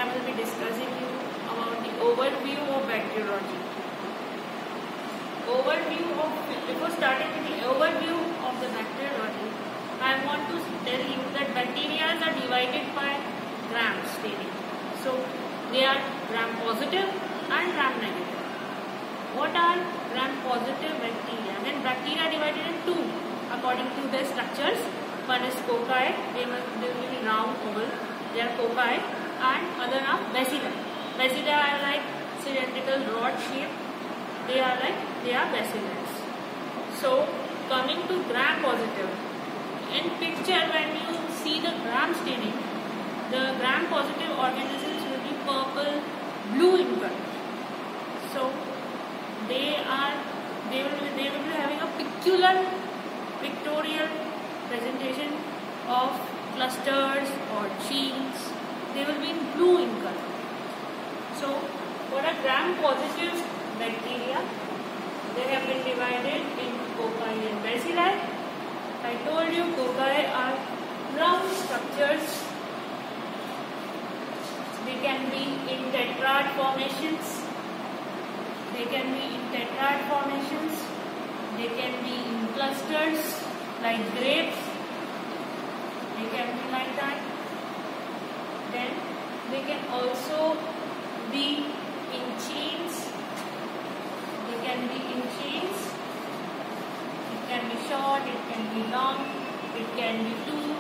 I will be discussing you about the overview of bacteriology. Before starting with the overview of the bacteriology, I want to tell you that bacteria are divided by gram staining. So they are gram positive and gram negative. What are gram positive bacteria? Then bacteria are divided in two according to their structures. One is cocci, they will be round oval, they are cocci, and other are bacilli. Bacilli are like cylindrical rod shape, they are bacilli. So coming to gram positive, in picture when you see the gram staining, the gram positive organisms will be purple blue in color. So they will be having a peculiar pictorial presentation of clusters or chains. They will be in blue in color. So for a gram positive bacteria, they have been divided into cocci and bacilli. I told you cocci are round structures. They can be in tetrad formations. They can be in clusters like grapes. They can be like that. Then they can also be in chains. It can be short, it can be long, it can be two.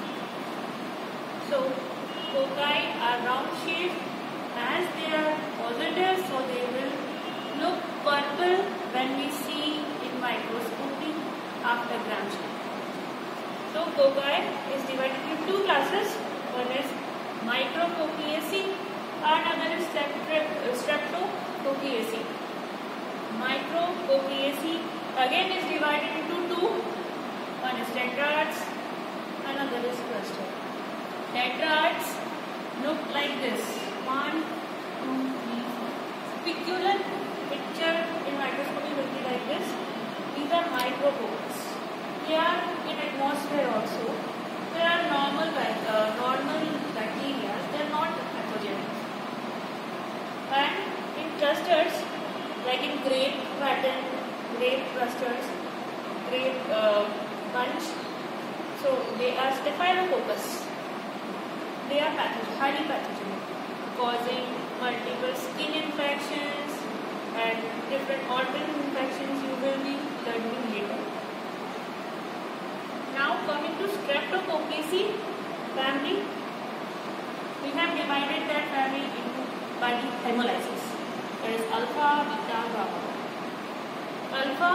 So cocci are round shaped. As they are positive, so they will look purple when we see in microscopy after gram staining. So cocci is divided into two classes. One is Micrococciaceae and another is Streptococciaceae. Micrococciaceae again is divided into two. One is tetrads, another is cluster. Tetrads look like this. 1, 2, 3, 4. Peculiar picture in microscopy will be like this. These are micrococcus. They are in atmosphere also. They are normal bacteria. They are not pathogenic. And in clusters, like in grape pattern, grape clusters, grape bunch, so they are staphylococcus. They are highly pathogenic, causing multiple skin infections and different organ infections you will be learning later. Now coming to Streptococciaceae family, we have divided that family by the hemolysis. There is alpha, beta, gamma. Alpha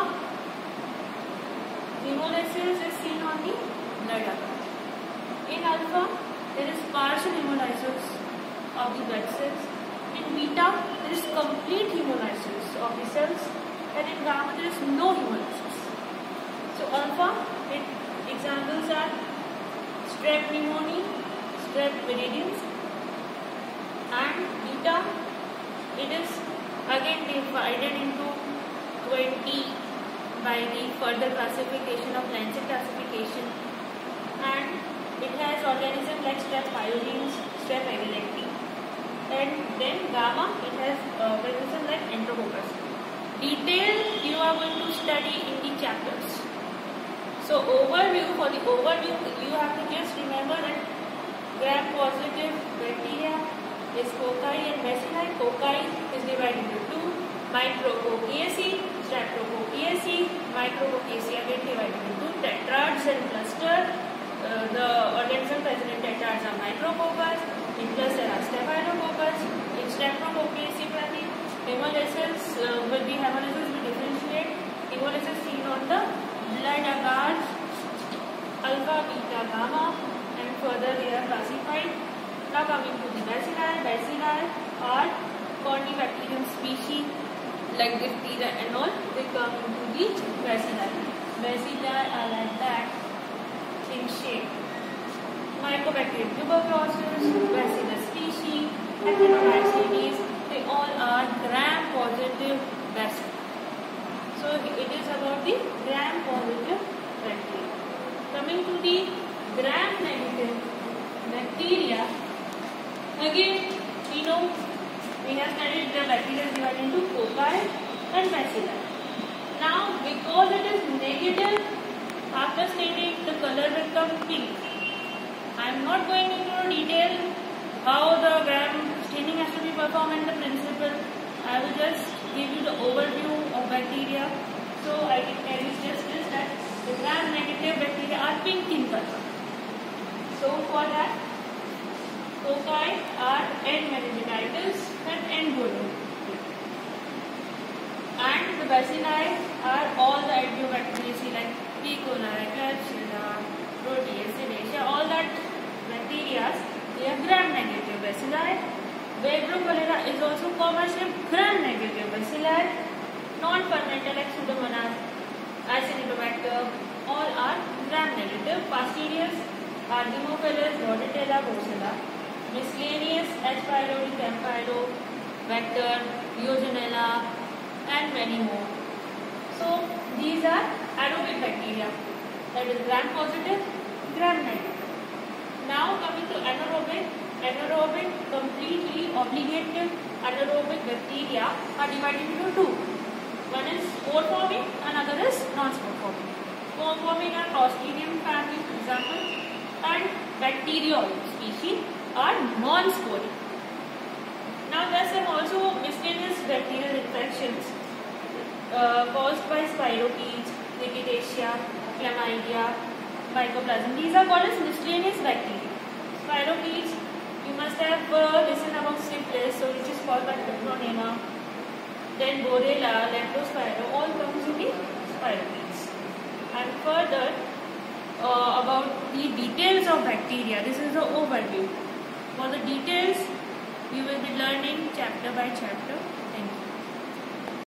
hemolysis is seen on the blood agar. In alpha, there is partial hemolysis of the blood cells. In beta, there is complete hemolysis of the cells, and in gamma, there is no hemolysis. So alpha, examples are Strep pneumoniae, Strep viridans, and beta, it is again divided into 20 by the further classification of Lancet classification, and it has organisms like Strep pyogenes, Strep ehrlichii, and then gamma, it has organisms like Enterococcus. Detail you are going to study in the chapters. So for the overview, you have to just remember that gram positive bacteria is cocci and bacilli. Cocci is divided into two: Micrococciaceae, Streptococciaceae. Micrococciaceae again divided into tetrads and cluster. The organisms present in tetrads are Micrococcus. In cluster are Staphylococcus. In Streptococciaceae family, hemolysis will differentiate. Hemolysis seen on the blood agar, alpha, beta, gamma, and further they are classified. Now coming to the bacilli. Bacilli are Corynebacterium species like diphtheria and all. They come into the bacilli. Bacilli are like that in shape. Mycobacterium tuberculosis, Bacillus species, Actinobacillus, they all are gram positive bacilli. So it is about the gram positive bacteria. Coming to the gram negative bacteria, again we know we have studied the bacteria divided into cocci and bacilli. Now, because it is negative, after staining the color will come pink. I am not going into detail how the gram staining has to be performed and the principle. I will just give you the overview of bacteria. So I can tell you just this, that the gram negative bacteria are pink in color. So for that, cocci are N. meningitis and N. gonorrhea. And the bacilli are all the Enterobacteriaceae like E. coli, Klebsiella, Proteus, Serratia, all that bacteria, they are gram-negative bacilli. Vibrio cholera is also commercial gram-negative bacilli. Non-fermented like Pseudomonas, Acinetobacter, all are gram-negative. Fastidious are Haemophilus, Bordetella, Brucella. Miscellaneous H. pylori, Campylobacter, Legionella, and many more. So these are aerobic bacteria, that is gram-positive, gram-negative. Now coming to anaerobic, completely obligative anaerobic bacteria are divided into two. One is spore forming, another is non-spore forming. Spore forming are Clostridium family, for example, and bacterial species are non-sporing. Now there are some also miscellaneous bacterial infections caused by spirochetes, Rickettsia, Chlamydia, Mycoplasma. These are called as miscellaneous bacteria. Spirochetes, you must have listened about syphilis, so which is called by Picronema. Then Borrelia, Leptospira, all comes in the spirochetes. And further, about the details of bacteria, this is the overview. For the details, we will be learning chapter by chapter.